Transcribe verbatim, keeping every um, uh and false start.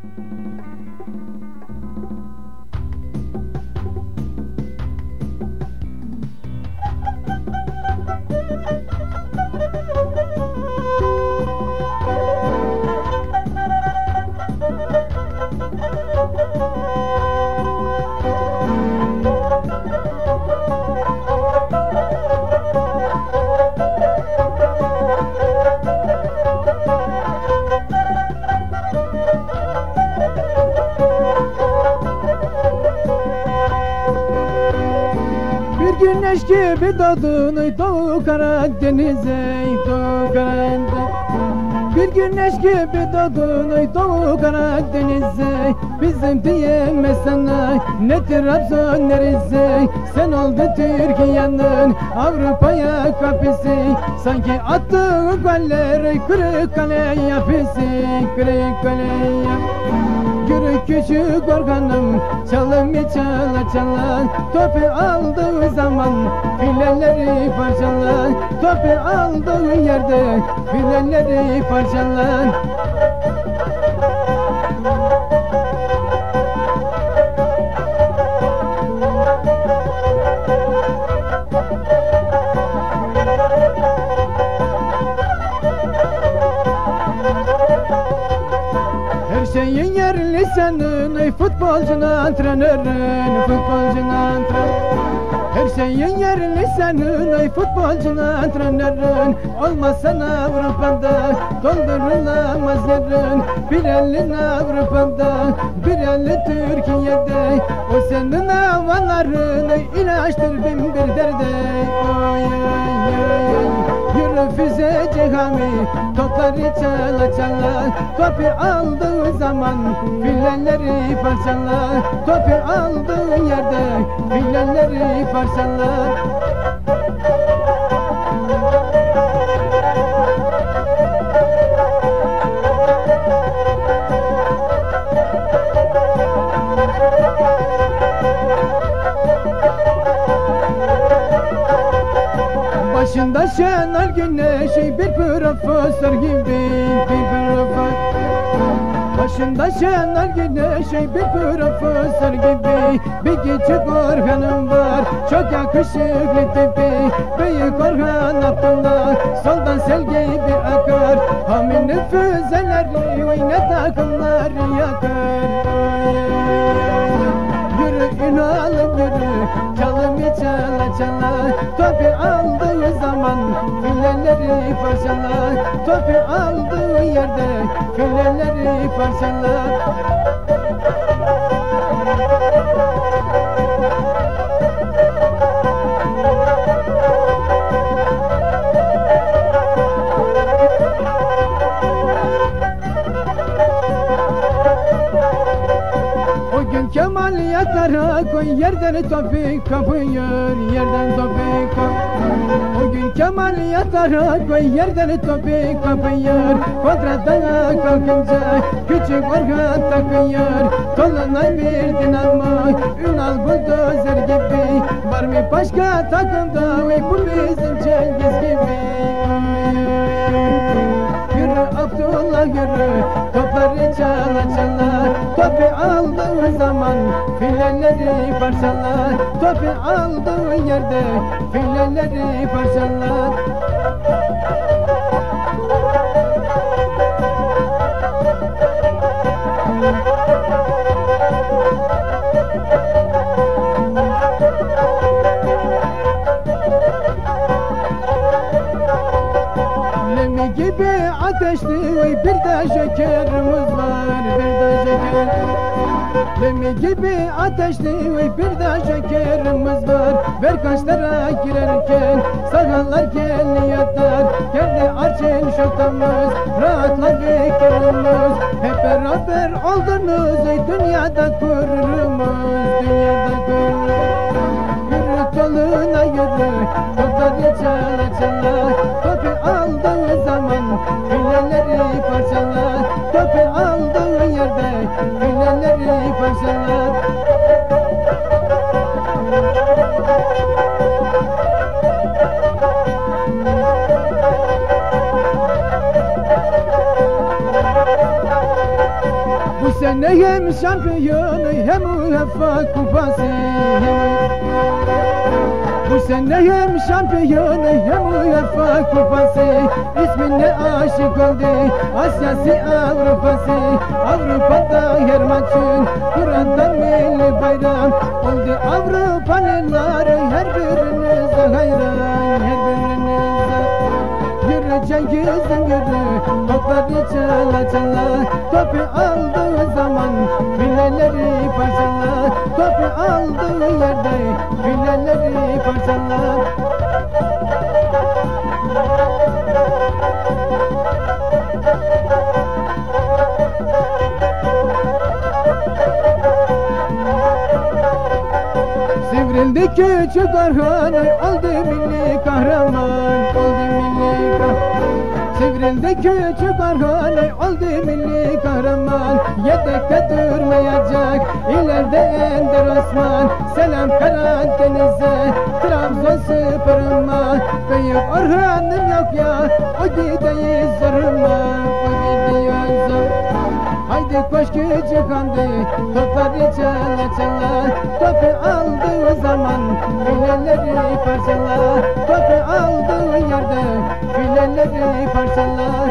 Güneş gibi doğdun Doğu Karadeniz'e, Doğu Karadeniz. Bir güneş gibi doğdun Doğu Karadeniz'e. Bizim diyemez sana ne Trabzon ne Rize. Sen oldun Türkiye'nin Avrupa'ya kapısı. Sanki attığın goller Kırıkkale yapısı, Kırıkkale yapısı. Yürü küçük organım, çalım bir çala çala. Topu aldığı zaman fileleri parçalar. Topu aldığı yerde fileleri parçalar. Şeyin yerli senin ey futbolcun antrenörün, futbolcun antrenörün. Her şeyin yerli senin ey futbolcun antrenörün. Olmazsan Avrupa'da doldurulamaz yerin. Bir elin Avrupa'da, bir elin Türkiye'de. O senin havalarını ilaçtır bin bir derde. Oy oy oy. Yürü füze cihami, topları çala çala. Topu aldığı zaman fileleri parçalar. Topu aldığı yerde fileleri parçalar. Başında Şenol Güneş'i bir profesör gibi, bir profesör. Başında Şenol Güneş'i bir profesör gibi. Bir küçük Orhan'ım var, çok yakışıklı tipi. Büyük Orhan Abdullah, soldan sel gibi akar. Haminin füzeleri, oyna takımları yakar. Yürü Ünal'ım yürü, çalım bir çala çala. Topu aldığı zaman fileleri parçalar. Topu aldığı yerde fileleri parçalar. O gün Kemal yatara koy yerden topu kapıyor, yerden topu kapıyor. O gün Kemal yatara koy yerden topu kapıyor. Kontradan kalkınca küçük Orhan takıyor. Tolunay bir dinamo, Ünal buldozer gibi. Var mı başka takımda ve bu bizim Cengiz gibi. Yürü Abdullah yürü, topları çala çala. Topu aldığı zaman fileleri parçalar. Topu aldığı yerde fileleri parçalar. Lemi gibi ateşli bir de şekerimiz var, bir de şeker. Lemi gibi ateşli bir de şekerimiz var. Ver kaşlara girerken sakallar kendi yatar. Kendi arçın şotamız, rahatlar fikirimiz. Hep beraber oldunuz dünyada kururumuz, dünyada kururumuz. Yürü yoluna yürü, topları çala çala. Topu aldığı zaman fileleri parçalar. Topu aldığı yerde fileleri parçalar. Bu sene hem şampiyonu hem UEFA kupası. Bu sene hem şampiyonu hem UEFA kupası. İsmine aşık oldu Asya'sı Avrupa'sı. Avrupa'da her maçın kuranda milli bayram oldu. Avrupalılar her birinize hayran, her birinize. Yürü Cengiz'im yürü, topları çala çala. Topu aldığı zaman fileleri parçalar. Topu aldığı yerde fileleri parçalar. Sivrildi küçük Orhan, oldu milli kahraman, oldu milli kahraman. Sivrildi küçük Orhan, oldu milli kahraman. Yedekte durmayacak, ileride Ender Osman. Selam Karadeniz'e, Trabzonspor'uma. Büyük Orhan'ım yok ya, o gideyiz zoruma, o gidiyor zor. Haydi koş küçük Hamdi, topları çala çala. Topu aldığı zaman fileleri parçala. Topu aldığı yerde fileleri parçala.